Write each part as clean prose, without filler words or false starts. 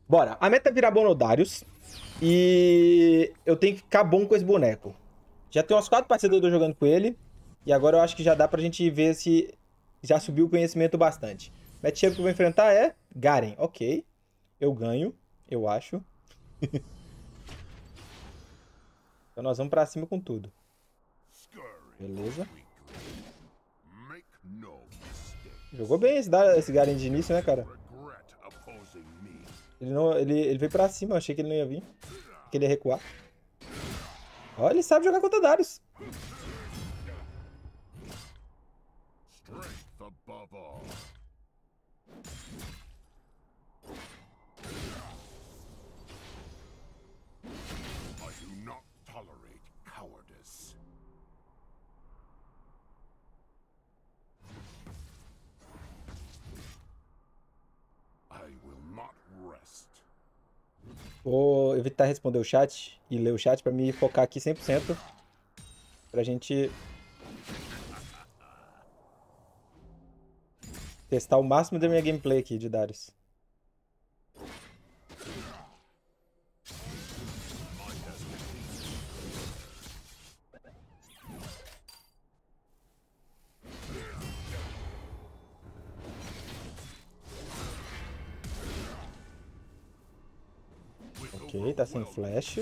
Bora. A meta é virar Bonodarius. E eu tenho que ficar bom com esse boneco. Já tem umas 4 partidas que eu tô jogando com ele. E agora eu acho que já dá pra gente ver se já subiu o conhecimento bastante. O matchup que eu vou enfrentar é Garen. Ok. Eu ganho, eu acho. Então nós vamos pra cima com tudo. Beleza. Jogou bem esse Garen de início, né, cara? Ele veio pra cima, eu achei que ele não ia vir. Que ele ia recuar. Ó, ele sabe jogar contra Darius. Vou evitar responder o chat e ler o chat pra me focar aqui 100%. Pra gente testar o máximo da minha gameplay aqui de Darius. Ok, tá sem flash.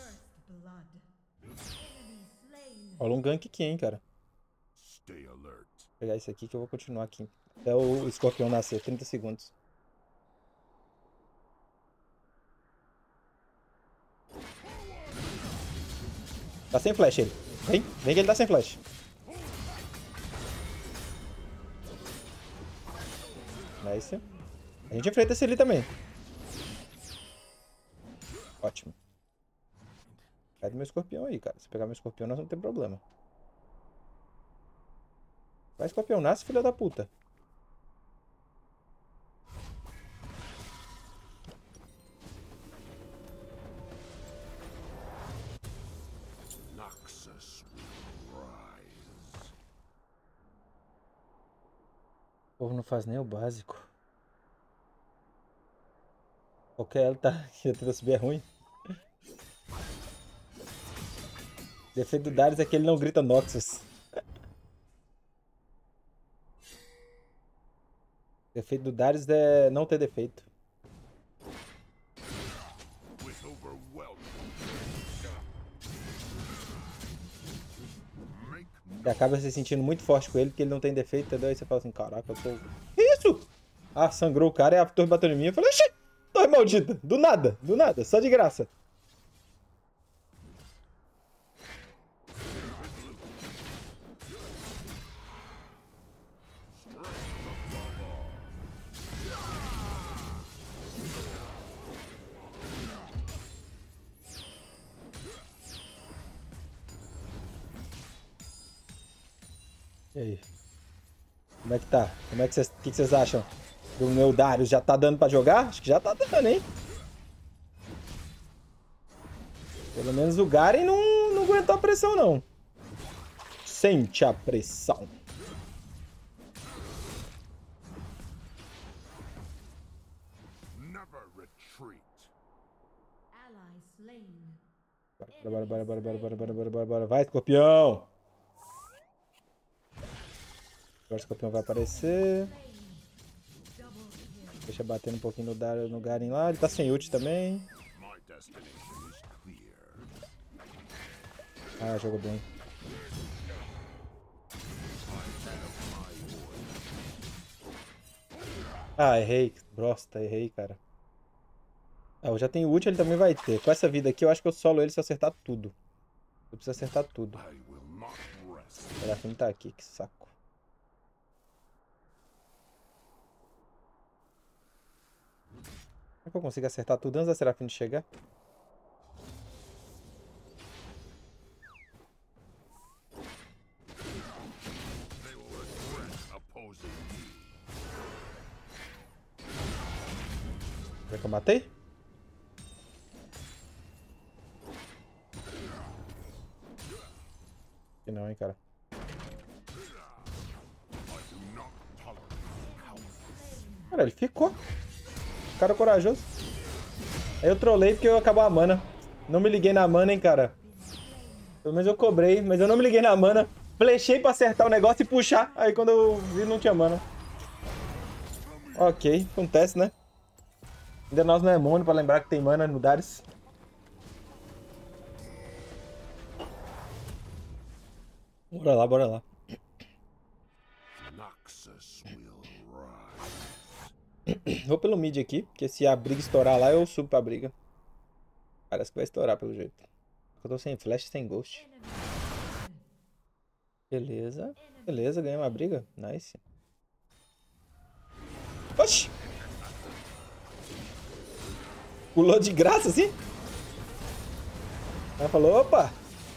Rola um gank aqui, hein, cara. Vou pegar isso aqui que eu vou continuar aqui. Até o escorpião nascer, 30 segundos. Tá sem flash ele. Vem que ele tá sem flash. Nice. A gente enfrenta esse ali também. Ótimo. Sai do meu escorpião aí, cara. Se pegar meu escorpião, nós não tem problema. Vai, escorpião, nasce, filha da puta. O povo não faz nem o básico. Qualquer ela tá que tenta subir é ruim. O defeito do Darius é que ele não grita Noxus. O defeito do Darius é não ter defeito. Você acaba se sentindo muito forte com ele porque ele não tem defeito, entendeu? Aí você fala assim, caraca, eu sou... Que isso? Ah, sangrou o cara e a torre bateu em mim. Eu falei, oxi, torre maldita. Do nada, só de graça. E aí? Como é que tá? O que vocês acham? Do meu Darius já tá dando pra jogar? Acho que já tá dando, hein? Pelo menos o Garen não aguentou a pressão, não. Sente a pressão. Bora. Vai, escorpião! Agora o escorpião vai aparecer. Deixa batendo um pouquinho no Garen lá. Ele tá sem ult também. Ah, jogou bem. Ah, errei. Brosta, errei, cara. Ah, eu já tenho ult, ele também vai ter. Com essa vida aqui, eu acho que eu solo ele se eu acertar tudo. Eu preciso acertar tudo. O Serafim tá aqui, que saco. Como é que eu consigo acertar tudo antes da Serafim chegar? Será que eu matei? Que não, hein, cara. Cara, ele ficou. Cara corajoso. Aí eu trolei porque eu acabou a mana. Não me liguei na mana, hein, cara. Pelo menos eu cobrei, mas eu não me liguei na mana. Flechei pra acertar o negócio e puxar. Aí quando eu vi, não tinha mana. Ok, acontece, né? Ainda nós não é mono pra lembrar que tem mana no Darius. Bora lá, bora lá. Vou pelo mid aqui, porque se a briga estourar lá, eu subo pra briga. Parece que vai estourar pelo jeito. Eu tô sem flash, sem ghost. Beleza. Beleza, ganhamos a briga. Nice. Oxi! Pulou de graça, assim? Ela falou, opa!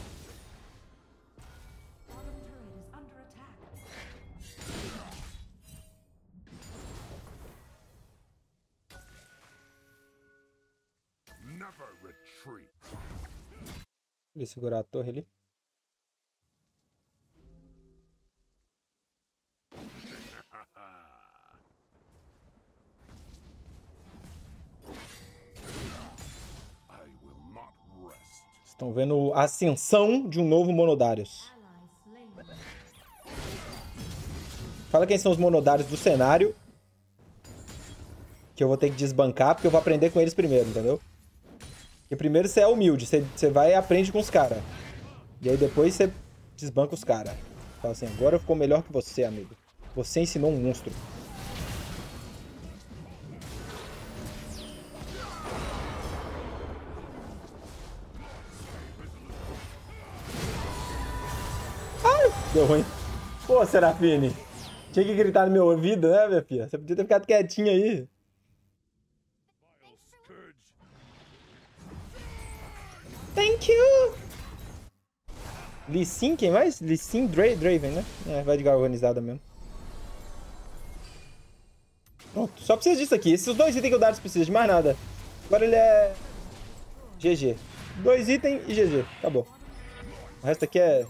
Ele segurar a torre ali. Estão vendo a ascensão de um novo Monodarius. Fala quem são os Monodarius do cenário. Que eu vou ter que desbancar, porque eu vou aprender com eles primeiro, entendeu? E primeiro você é humilde, você vai e aprende com os caras. E aí depois você desbanca os caras. Fala assim, agora ficou melhor que você, amigo. Você ensinou um monstro. Ai, deu ruim. Pô, Serafine. Tinha que gritar no meu ouvido, né, minha filha? Você podia ter ficado quietinha aí. Thank you! Lee Sin, quem mais? Lee Sin, Draven, né? É, vai de galvanizada mesmo. Pronto, só precisa disso aqui. Esses dois itens que o Darius precisa, de mais nada. Agora ele é... GG. 2 itens e GG. Acabou. O resto aqui é...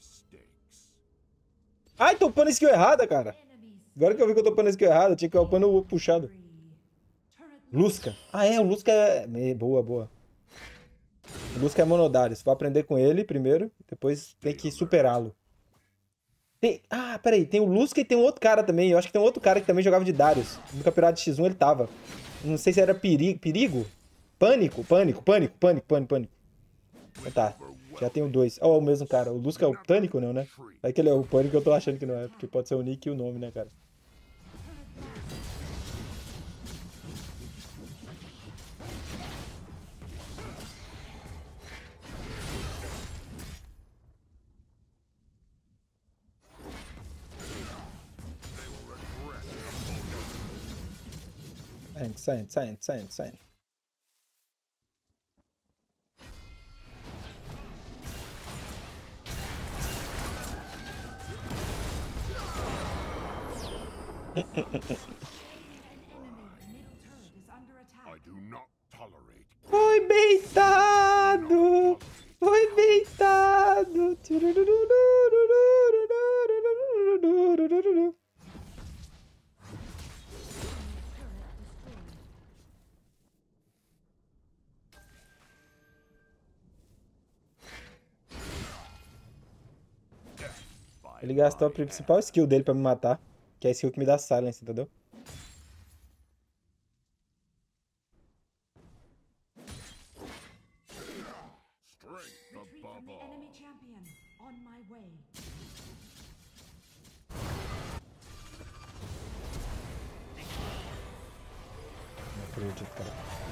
Ai, tô upando a skill errada, cara. Agora que eu vi que eu tô upando a skill errada, eu tinha que ir upando o puxado. Lusca. Ah, é, o Lusca é... Boa, boa. O Lusca é Monodarius. Vou aprender com ele primeiro, depois tem que superá-lo. Ah, peraí, tem o Lusca e tem um outro cara também. Eu acho que tem um outro cara que também jogava de Darius. No campeonato de X1 ele tava. Não sei se era perigo. Pânico. Tá, já tenho dois. Ó, o mesmo cara. O Lusca é o Pânico, não, né? É que ele é o Pânico, eu tô achando que não é. Porque pode ser o nick e o nome, né, cara? Saindo. Foi beitado! Foi beitado! Ele gastou a principal skill dele pra me matar, que é a skill que me dá silence, entendeu? Não acredito, cara.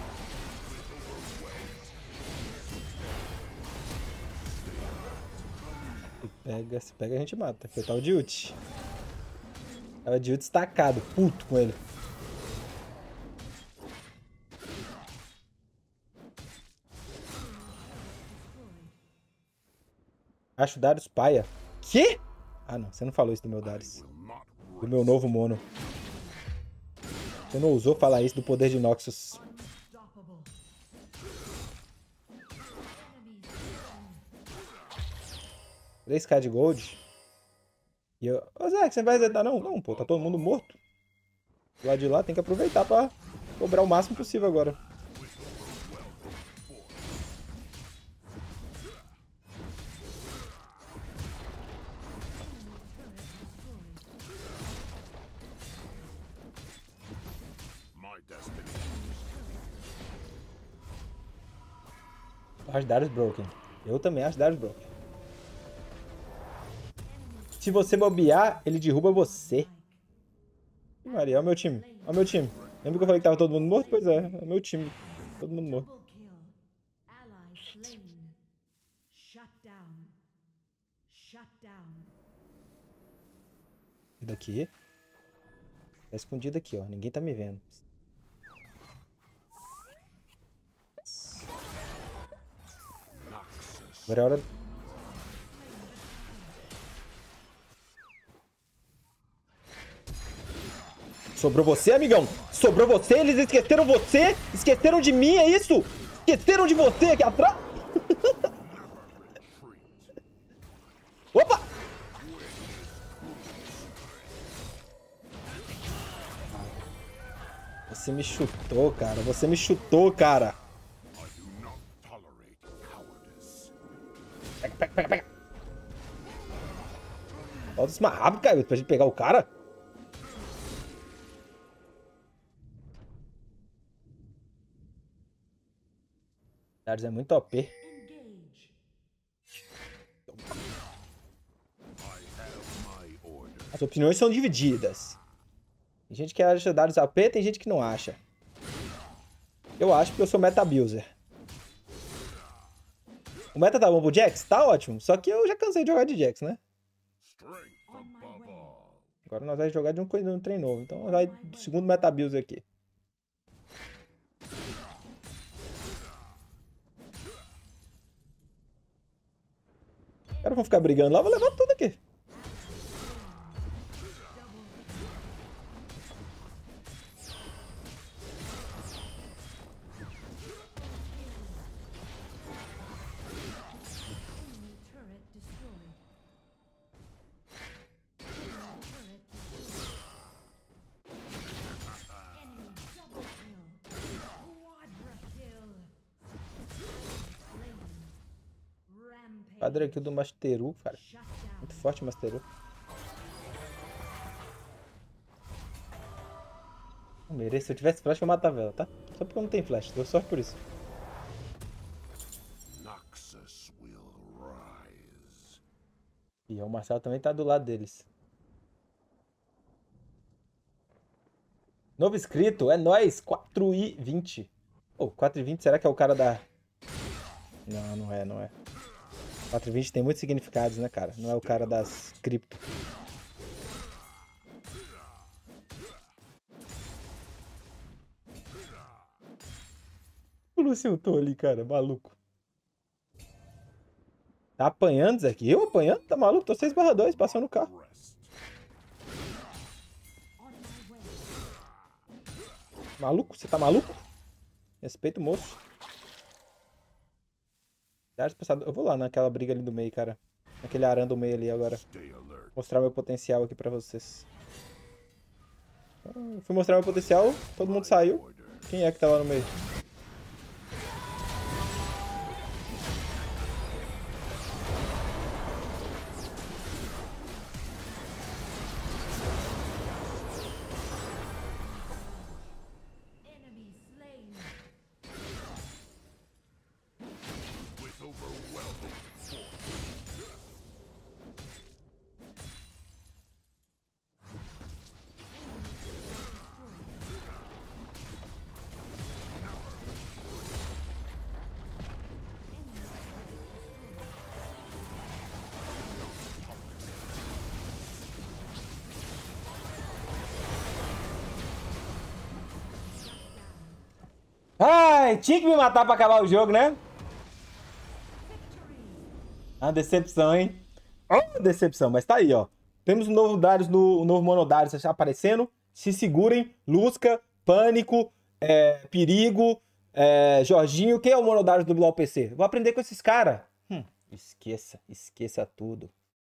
Se pega a gente mata. Foi tal de ult. Tava de ult destacado, puto com ele. Acho o Darius paia. Quê? Ah, não. Você não falou isso do meu Darius. Do meu novo mono. Você não ousou falar isso do poder de Noxus. $3k de gold. E eu... Ô, Zé, você vai resetar não? Não, pô. Tá todo mundo morto. Do lado de lá tem que aproveitar pra cobrar o máximo possível agora. Eu acho Darius broken. Eu também acho Darius broken. Se você bobear, ele derruba você. Maria, olha o meu time. Olha o meu time. Lembra que eu falei que tava todo mundo morto? Pois é, é o meu time. Todo mundo morto. E daqui. Tá escondido aqui, ó. Ninguém tá me vendo. Agora é hora... Sobrou você, amigão? Sobrou você? Eles esqueceram você? Esqueceram de mim, é isso? Esqueceram de você aqui atrás? Opa! Você me chutou, cara. Você me chutou, cara. Pega, pega, pega, pega. Volta isso mais rápido, cara, pra gente pegar o cara. Darius é muito OP. As opiniões são divididas. Tem gente que acha Darius AP, tem gente que não acha. Eu acho porque eu sou meta-abuser. O meta tá bom pro Jax? Tá ótimo. Só que eu já cansei de jogar de Jax, né? Agora nós vamos jogar de um trem novo. Então vai do segundo meta-abuser aqui. Os caras vão ficar brigando lá, eu vou levar tudo aqui. Padre aqui do Masteru, cara. Muito forte o Masteru. Não mereço. Se eu tivesse flash, eu matava ela, tá? Só porque eu não tenho flash. Deu sorte por isso. E o Marcelo também tá do lado deles. Novo inscrito, é nóis. 4,20. Oh, 4,20, será que é o cara da... Não, não é, não é. 4,20 tem muitos significados, né, cara? Não é o cara das cripto. O Luciano tô ali, cara, maluco. Tá apanhando, Zé? Eu apanhando? Tá maluco? Tô 6/2, passando o carro. Maluco? Você tá maluco? Respeita o moço. Eu vou lá naquela briga ali do meio, cara. Naquele arame do meio ali agora. Mostrar meu potencial aqui pra vocês. Fui mostrar meu potencial, todo mundo saiu. Quem é que tá lá no meio? Ai, tinha que me matar pra acabar o jogo, né? Ah, decepção, hein? Oh, decepção, mas tá aí, ó. Temos um novo Darius, um novo Mono Darius aparecendo. Se segurem. Lusca, Pânico, Perigo, Jorginho. Quem é o Mono Darius do LoL PC? Vou aprender com esses caras. Esqueça tudo.